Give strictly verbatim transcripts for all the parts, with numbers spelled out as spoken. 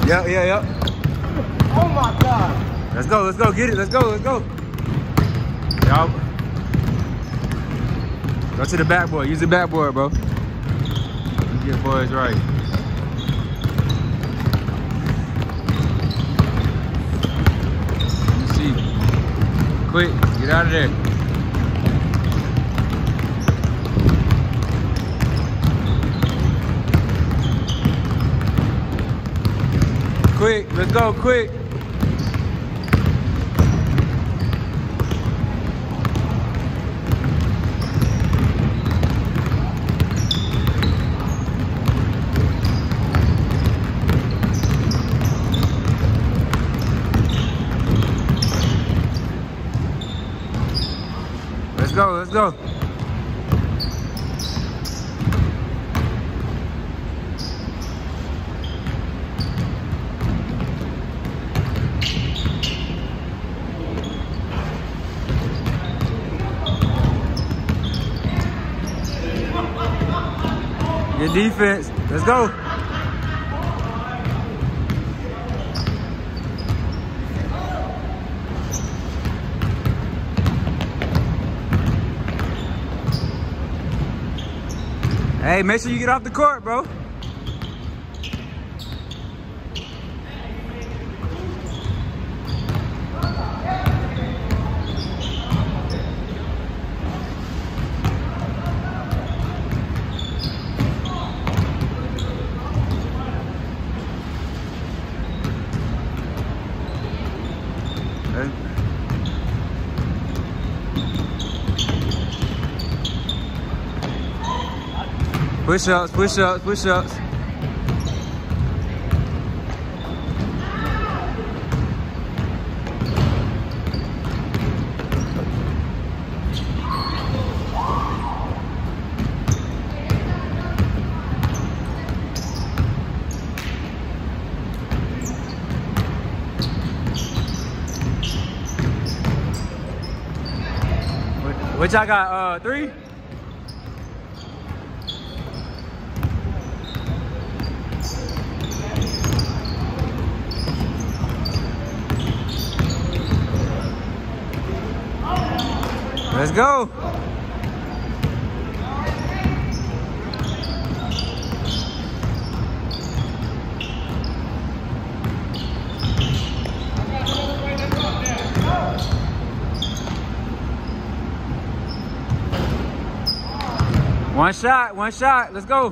Yeah, yeah, yeah. Oh my God. Let's go, let's go, get it, let's go, let's go. Y'all. Go to the backboard, use the backboard, bro. You get boys right. Let me see. Quick, get out of there. Quick, let's go, quick. Let's go, let's go. Good defense. Let's go. Hey, make sure you get off the court, bro. Push ups, push ups, push ups. What y'all got? Uh, three? Let's go. One shot, one shot. Let's go.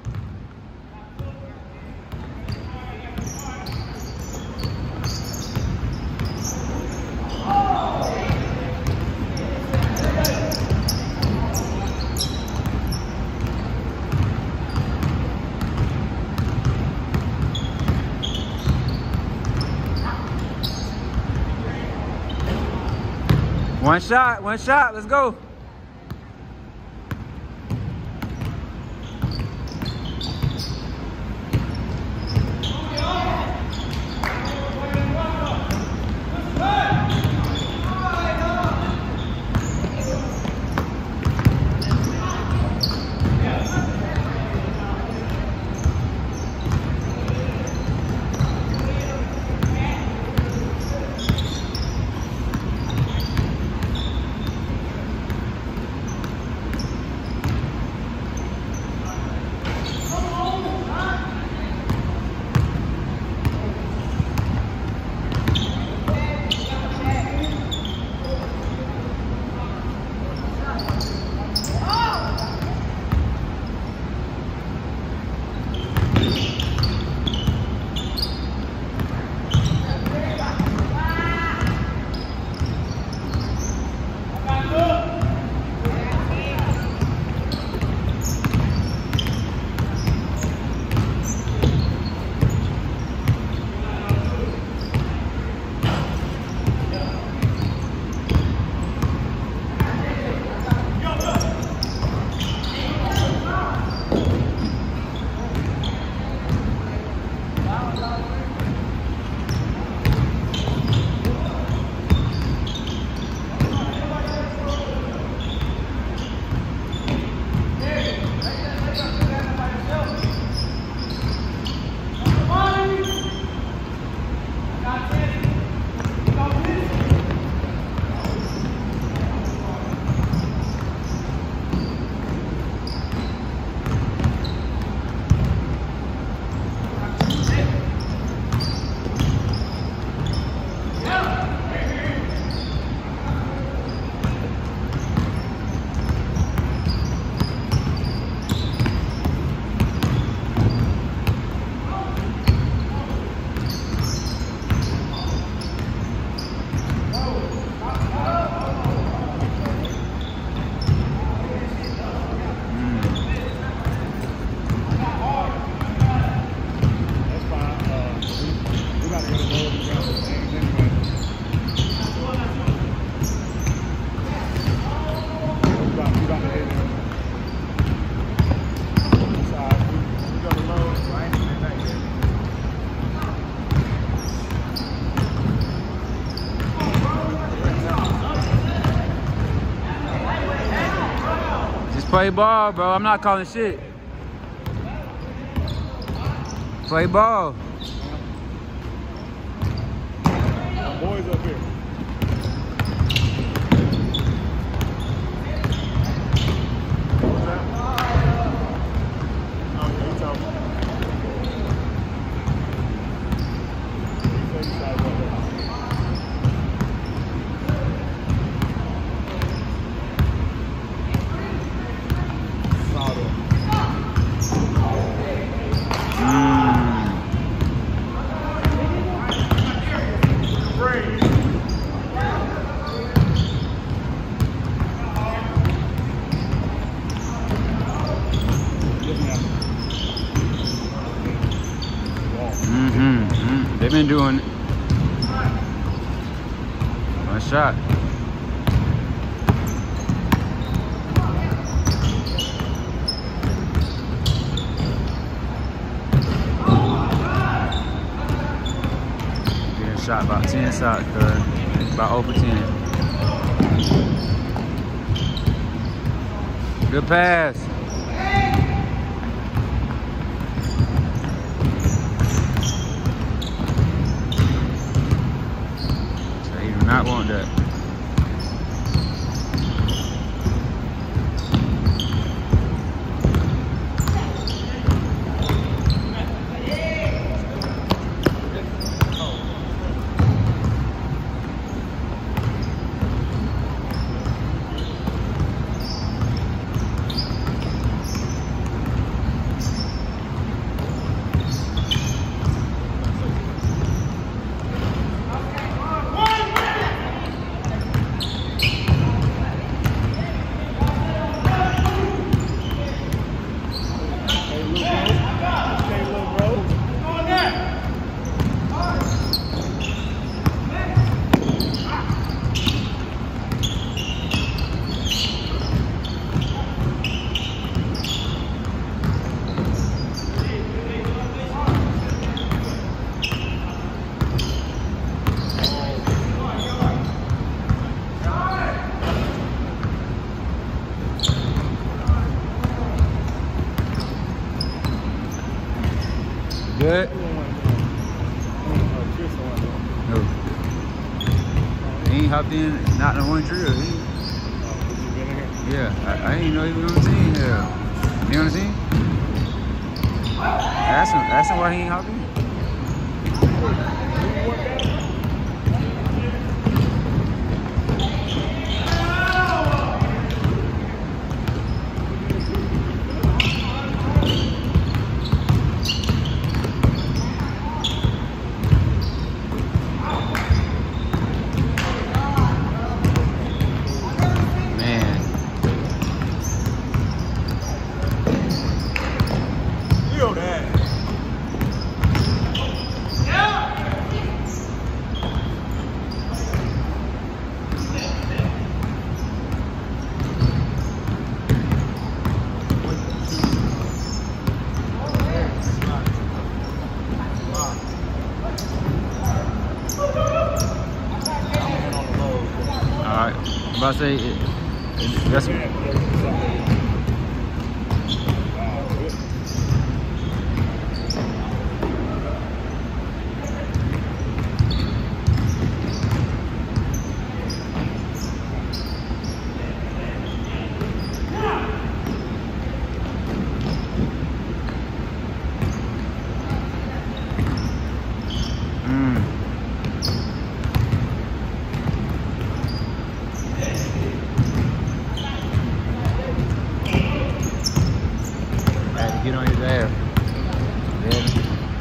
One shot, one shot, let's go. Play ball, bro. I'm not calling shit. Play ball. My boys up here. What's that? Oh, yeah, he's out. He's inside right there. Mm-hmm. Mm-hmm. They've been doing it. One shot. Getting shot about ten shots, cuz. About over ten. Good pass. Not want that. Good. No. He ain't hopped in, not in one drill. He, yeah, I, I didn't know he was on the team. Yeah. You know what I'm saying? Ask him, ask him why he ain't hopped in. I say it, it, that's get on his ass. Yeah.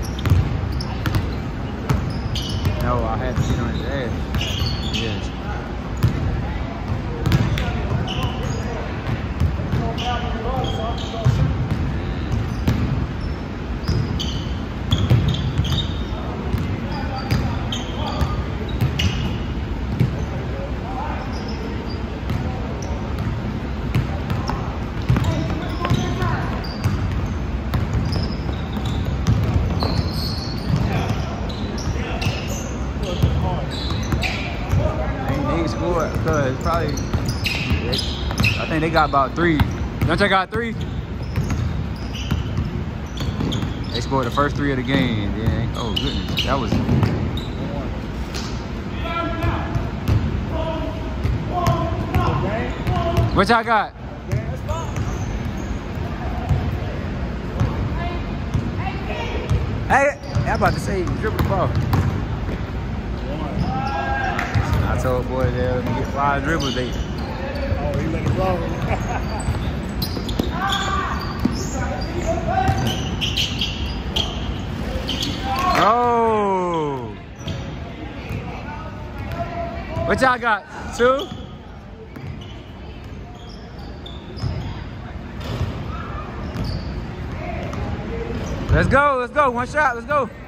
No, I had to get on his ass. Yes. Cause probably, I think they got about three. Don't check out three. They scored the first three of the game. Then, oh goodness, that was. What y'all got? Hey, I'm about to say, dribble the ball. I told boy they let me get five dribbles. They. Oh, he let it roll. Oh. What y'all got? Two? Let's go, let's go. One shot, let's go.